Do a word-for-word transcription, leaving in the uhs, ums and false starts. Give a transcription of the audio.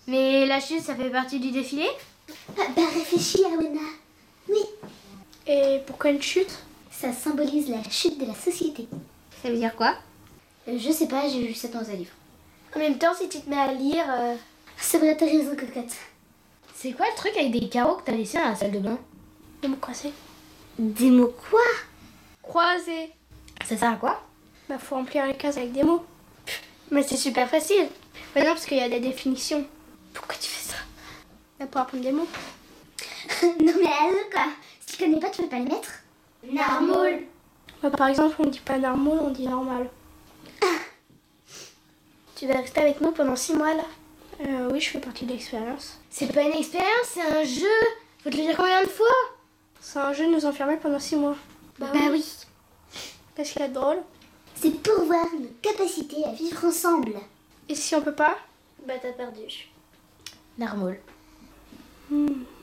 Mais la chute, ça fait partie du défilé? Ah, bah réfléchis, Arwana. Oui. Et pourquoi une chute? Ça symbolise la chute de la société. Ça veut dire quoi? Euh, je sais pas, j'ai vu ça dans un livre. En même temps, si tu te mets à lire... Euh... C'est vrai, t'as raison, cocotte. C'est quoi le truc avec des carreaux que t'as laissé dans la salle de bain? Des mots croisés. Des mots quoi? Croisés. Ça sert à quoi? Bah faut remplir les cases avec des mots. Mais c'est super facile. Bah non, parce qu'il y a des définitions. Pourquoi tu fais ça? Bah pour apprendre des mots. Non mais allô quoi. Si tu connais pas, tu peux pas les mettre? Narmol. Bah par exemple, on dit pas normal, on dit normal. Tu vas rester avec nous pendant six mois là? Euh, oui, je fais partie de l'expérience. C'est pas une expérience, c'est un jeu. Faut te le dire combien de fois? C'est un jeu de nous enfermer pendant six mois. Bah, bah oui. Qu'est-ce qu'il y a de drôle? C'est pour voir nos capacités à vivre ensemble. Et si on peut pas? Bah t'as perdu. Narmol. Hmm.